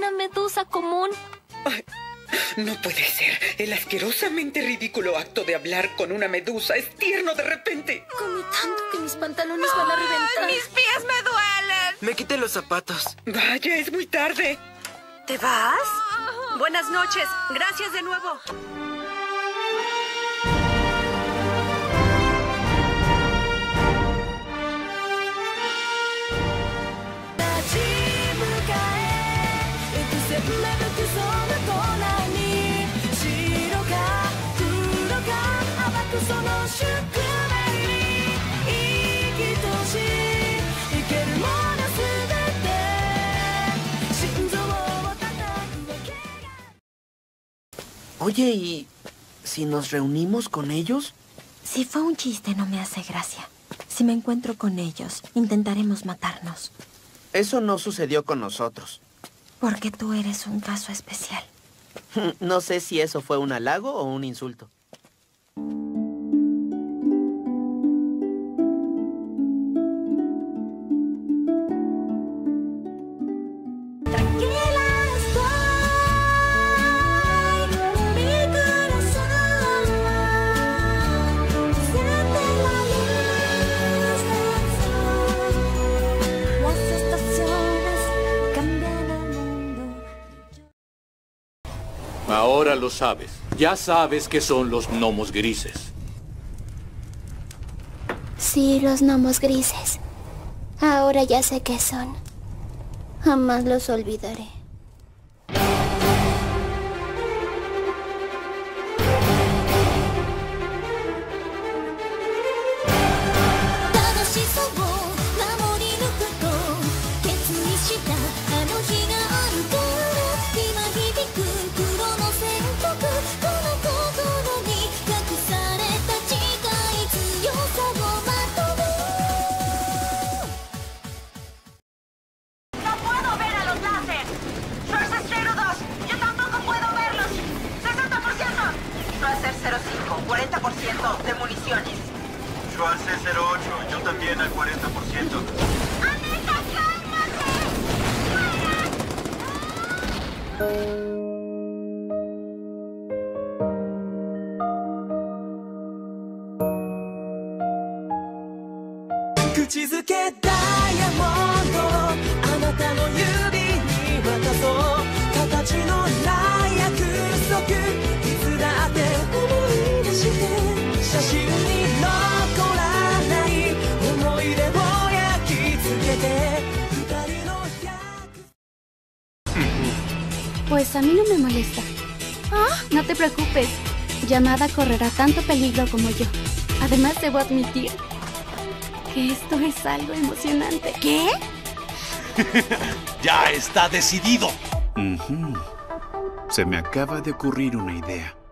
una medusa común. Ay, no puede ser. El asquerosamente ridículo acto de hablar con una medusa es tierno de repente. Comí tanto que mis pantalones van a reventar. ¡Mis pies me duelen! Me quité los zapatos. Vaya, es muy tarde. ¿Te vas? Buenas noches. Gracias de nuevo. Oye, ¿y si nos reunimos con ellos? Si fue un chiste, no me hace gracia. Si me encuentro con ellos, intentaremos matarnos. Eso no sucedió con nosotros. Porque tú eres un caso especial. No sé si eso fue un halago o un insulto. Ahora lo sabes. Ya sabes qué son los gnomos grises. Sí, los gnomos grises. Ahora ya sé qué son. Jamás los olvidaré. De municiones. Yo al C08, yo también al 40%. ¡Aneta, Pues a mí no me molesta. No te preocupes. Yamada correrá tanto peligro como yo. Además, debo admitir que esto es algo emocionante. ¿Qué? ¡Ya está decidido! Se me acaba de ocurrir una idea.